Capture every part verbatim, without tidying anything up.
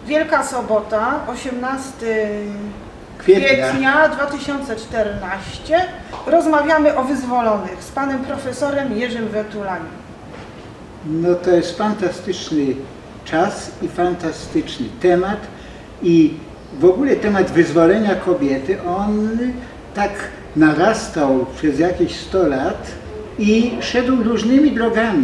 Wielka Sobota, osiemnastego kwietnia dwa tysiące czternastego. Rozmawiamy o wyzwolonych z panem profesorem Jerzym Wetulaniem. No to jest fantastyczny czas i fantastyczny temat i w ogóle temat wyzwolenia kobiety, on tak narastał przez jakieś sto lat i szedł różnymi drogami.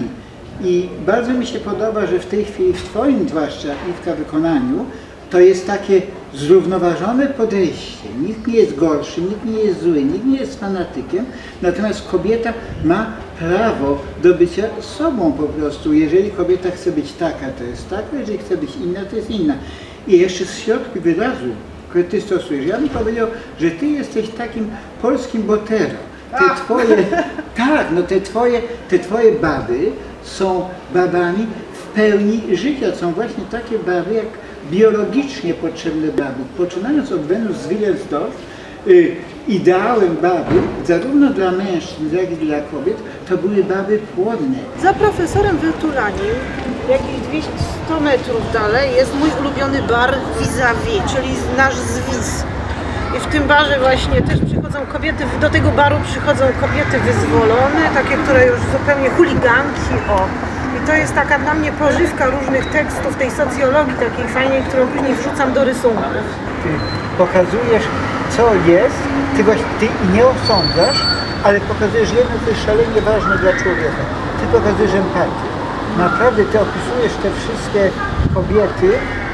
I bardzo mi się podoba, że w tej chwili w Twoim zwłaszcza, Iwka, wykonaniu to jest takie zrównoważone podejście. Nikt nie jest gorszy, nikt nie jest zły, nikt nie jest fanatykiem, natomiast kobieta ma prawo do bycia sobą po prostu. Jeżeli kobieta chce być taka, to jest taka, jeżeli chce być inna, to jest inna. I jeszcze z środku wyrazu, które Ty stosujesz, ja bym powiedział, że Ty jesteś takim polskim Botero. Te twoje, tak, no te twoje, te twoje baby są babami w pełni życia. Są właśnie takie baby, jak biologicznie potrzebne baby. Poczynając od Wenus z Wilhelmsdorf, y, ideałem baby, zarówno dla mężczyzn, jak i dla kobiet, to były baby płodne. Za profesorem Wetulaniem, jakieś dwieście metrów dalej, jest mój ulubiony bar Vis-a-Vis, czyli nasz Zwis. I w tym barze właśnie też przychodzą kobiety, do tego baru przychodzą kobiety wyzwolone, takie, które już zupełnie chuliganki, o. I to jest taka dla mnie pożywka różnych tekstów, tej socjologii takiej fajnej, którą później wrzucam do rysunków. Ty pokazujesz, co jest, ty, właśnie, ty nie osądzasz, ale pokazujesz jedno, co jest szalenie ważne dla człowieka. Ty pokazujesz empatię. Naprawdę ty opisujesz te wszystkie kobiety,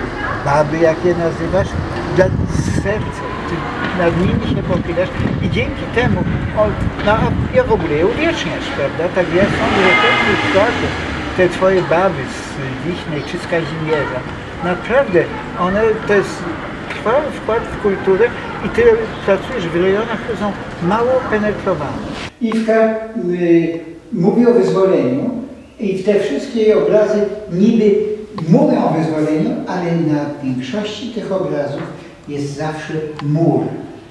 baby, jak je nazywasz, dla serca. Ty nad nimi się pochylasz i dzięki temu, o, no, ja w ogóle je uwieczniasz, prawda? Tak ja sądzę, że ten przykład, te twoje baby z Wiśnej czy z Kazimierza, naprawdę one, to jest trwały wkład w kulturę i ty pracujesz w rejonach, które są mało penetrowane. Iwka y, mówi o wyzwoleniu i te wszystkie jej obrazy niby mówią o wyzwoleniu, ale na większości tych obrazów jest zawsze mur.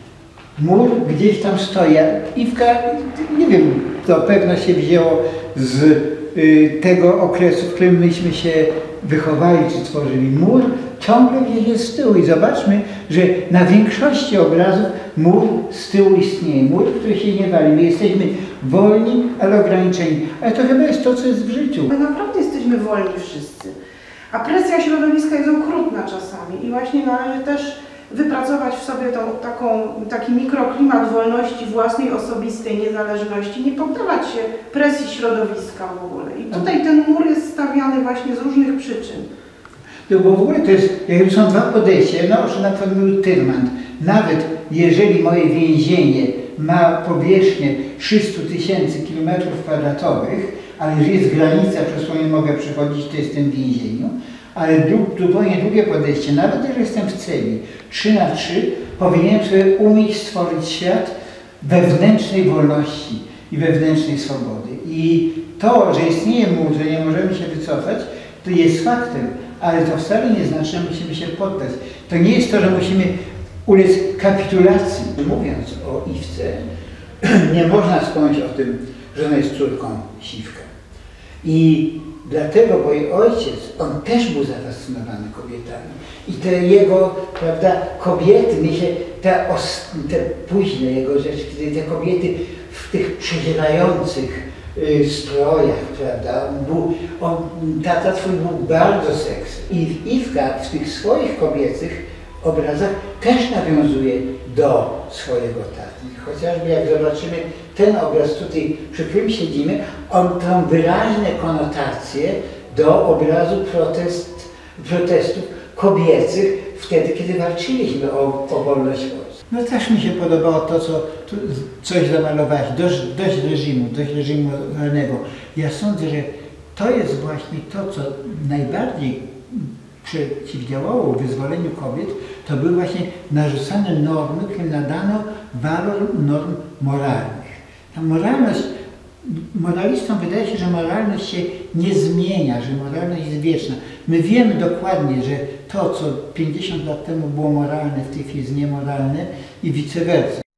Mur gdzieś tam stoi. Iwka, nie wiem, to pewno się wzięło z y, tego okresu, w którym myśmy się wychowali czy tworzyli. Mur ciągle gdzieś jest z tyłu i zobaczmy, że na większości obrazów mur z tyłu istnieje. Mur, który się nie wali. My jesteśmy wolni, ale ograniczeni. Ale to chyba jest to, co jest w życiu. My naprawdę jesteśmy wolni wszyscy. A presja środowiska jest okrutna czasami i właśnie należy też wypracować w sobie tą, taką, taki mikroklimat wolności własnej, osobistej niezależności, nie poddawać się presji środowiska w ogóle. I tutaj ten mur jest stawiany właśnie z różnych przyczyn. No bo w ogóle to jest, jakby są dwa podejścia. No, że na przykład był Tyrmand. Nawet jeżeli moje więzienie ma powierzchnię trzysta tysięcy kilometrów kwadratowych, ale jeżeli jest granica, przez którą nie mogę przechodzić, to jestem w więzieniu. Ale zupełnie drugie podejście, nawet jeżeli jestem w celi trzy na trzy, powinienem sobie umieć stworzyć świat wewnętrznej wolności i wewnętrznej swobody. I to, że istnieje mur, że nie możemy się wycofać, to jest faktem, ale to wcale nie znaczy, że musimy się poddać. To nie jest to, że musimy ulec kapitulacji. Mówiąc o Iwce, nie można wspomnieć o tym, że ona jest córką Siwka. I dlatego, bo jej ojciec, on też był zafascynowany kobietami. I te jego, prawda, kobiety, mi się, te, te późne jego rzeczy, kiedy te kobiety w tych przeziewających y, strojach, prawda, on był, on, tata twój był bardzo seksy. I Iwka w tych swoich kobiecych obrazach też nawiązuje do swojego taty. Chociażby jak zobaczymy ten obraz tutaj, przy którym siedzimy, on ma wyraźne konotacje do obrazu protest, protestów kobiecych wtedy, kiedy walczyliśmy o, o wolność Polski. No też mi się podobało to, co tu coś zamalowałeś, dość, dość reżimu, dość reżimu realnego. Ja sądzę, że to jest właśnie to, co najbardziej przeciwdziałało wyzwoleniu kobiet, to były właśnie narzucane normy, którym nadano walor norm moralnych. Ta moralność, moralistom wydaje się, że moralność się nie zmienia, że moralność jest wieczna. My wiemy dokładnie, że to, co pięćdziesiąt lat temu było moralne, w tej chwili jest niemoralne i vice versa.